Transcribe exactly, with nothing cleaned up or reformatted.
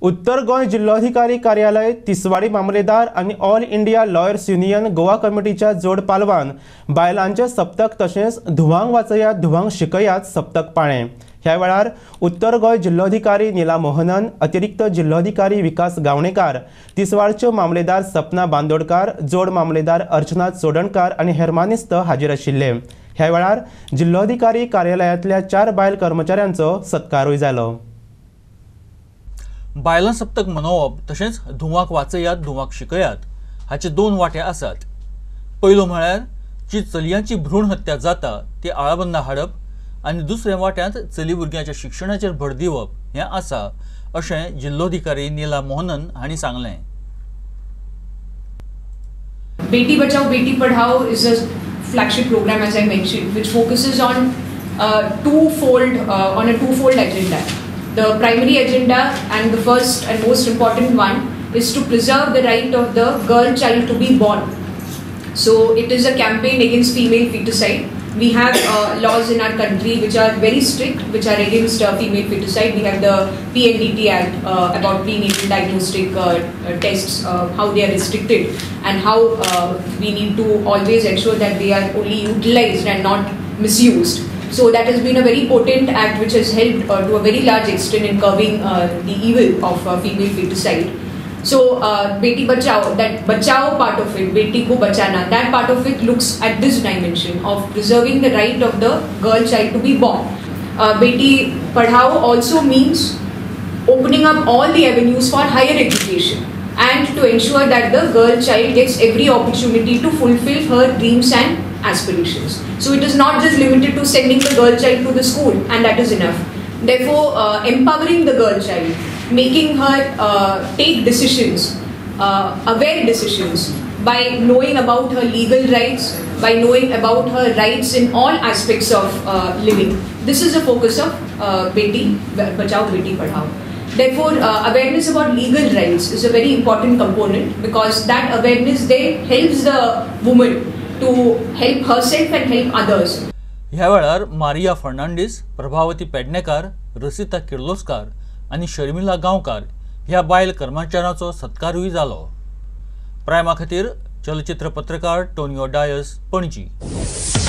उत्तर गोय जिल्लोधिकारी कार्यालय, तिसवाडी मामलेदार आणि all India lawyers union Goa कमिटीच्या जोड पालवान बायलांचे सप्तक तसेच धुवांक वाचयात धुवांक शिकयात सप्तक पाळे। ह्या वेळार उत्तर गोय जिल्लोधिकारी नीला मोहनन, अतिरिक्त जिल्लोधिकारी विकास गावणेकार, तिसवाडच्यो मामलेदार सपना बांदोडकार, जोड मामलेदार अर्चना चोडणकार आणि हेर मानेस्त हाजीर आशिल्ले। ह्या वेळार जिल्लोधिकारी कार्यालयातल्या चार बायल कर्मचाऱ्यांचो सत्कारूय जालो। बायलां सप्तक मनोवप तशेंच धुवांक वाचयात धुवांक शिकयात हाचे दोन वाटे आसात। पयलो म्हळ्यार जी चलयांची भ्रूण हत्या जाता ती आळाबंदा हाडप आनी दुसरे वाट्यांत चली भुरग्यांच्या शिक्षणाचेर भर दिवप हें आसा अशें जिल्लोधिकारी नीला मोहनन हांणी सांगलें। Beti Bachao Beti Padhao is a flagship program, as I mentioned, which focuses on uh, two-fold uh, on a two-fold agenda. The primary agenda and the first and most important one is to preserve the right of the girl child to be born. So it is a campaign against female feticide. We have uh, laws in our country which are very strict, which are against uh, female feticide. We have the P N D T Act uh, about prenatal diagnostic uh, uh, tests, uh, how they are restricted, and how uh, we need to always ensure that they are only utilized and not misused. So that has been a very potent act which has helped uh, to a very large extent in curbing uh, the evil of uh, female feticide. So uh, Beti Bachao, that Bachao part of it, Beti Ko Bachana, that part of it looks at this dimension of preserving the right of the girl child to be born. Uh, Beti Padhao also means opening up all the avenues for higher education and to ensure that the girl child gets every opportunity to fulfill her dreams and aspirations. So it is not just limited to sending the girl child to the school and that is enough. Therefore, uh, empowering the girl child, making her uh, take decisions, uh, aware decisions, by knowing about her legal rights, by knowing about her rights in all aspects of uh, living. This is a focus of uh, Beti Bachao, Beti Padhao. Therefore, uh, awareness about legal rights is a very important component because that awareness there helps the woman to help herself and help others. ह्या वेळार मारिया फर्नांडीस, प्रभावती पेडणेकार, रसिता किर्लोस्कार आणि शर्मिला गांवकार ह्या बायल कर्मचाऱ्यांचो सत्कारूय जालो। प्रायमा खातीर चलचित्र पत्रकार Tonio DISE, Panaji.